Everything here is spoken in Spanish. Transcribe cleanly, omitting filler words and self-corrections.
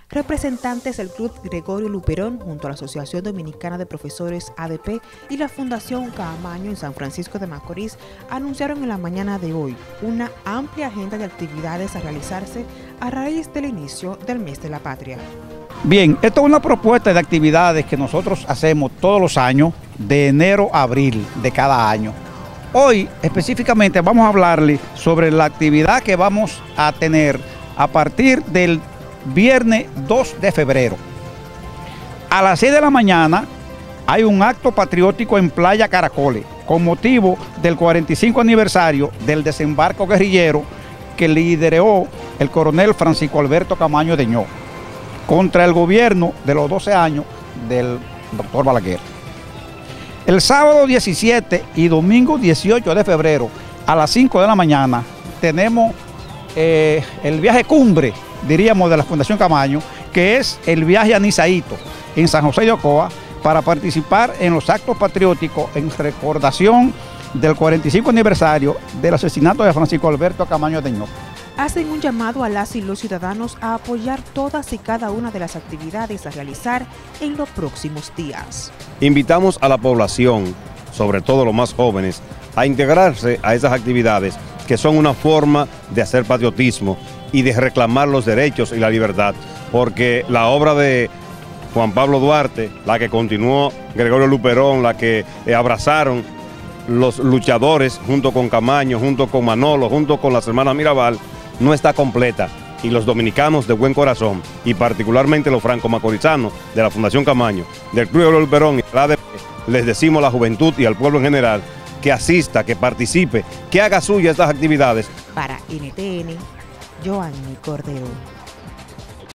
representantes del Club Gregorio Luperón junto a la Asociación Dominicana de Profesores ADP y la Fundación Camaño en San Francisco de Macorís anunciaron en la mañana de hoy una amplia agenda de actividades a realizarse a raíz del inicio del mes de la patria. Bien, esto es una propuesta de actividades que nosotros hacemos todos los años, de enero a abril de cada año. Hoy específicamente vamos a hablarle sobre la actividad que vamos a tener a partir del viernes 2 de febrero. A las 6 de la mañana hay un acto patriótico en Playa Caracoles con motivo del 45 aniversario del desembarco guerrillero que lideró el coronel Francisco Alberto Camaño de Ño contra el gobierno de los 12 años del doctor Balaguer. El sábado 17 y domingo 18 de febrero a las 5 de la mañana tenemos el viaje cumbre, diríamos, de la Fundación Camaño, que es el viaje a Nizaíto, en San José de Ocoa, para participar en los actos patrióticos en recordación del 45 aniversario del asesinato de Francisco Alberto Camaño de Ño. Hacen un llamado a las y los ciudadanos a apoyar todas y cada una de las actividades a realizar en los próximos días. Invitamos a la población, sobre todo los más jóvenes, a integrarse a esas actividades que son una forma de hacer patriotismo y de reclamar los derechos y la libertad, porque la obra de Juan Pablo Duarte, la que continuó Gregorio Luperón, la que abrazaron los luchadores junto con Camaño, junto con Manolo, junto con las hermanas Mirabal, no está completa, y los dominicanos de buen corazón, y particularmente los franco-macorizanos de la Fundación Camaño, del Club Gregorio Luperón y la ADP, les decimos a la juventud y al pueblo en general que asista, que participe, que haga suya estas actividades. Para NTN, Joanny Cordero.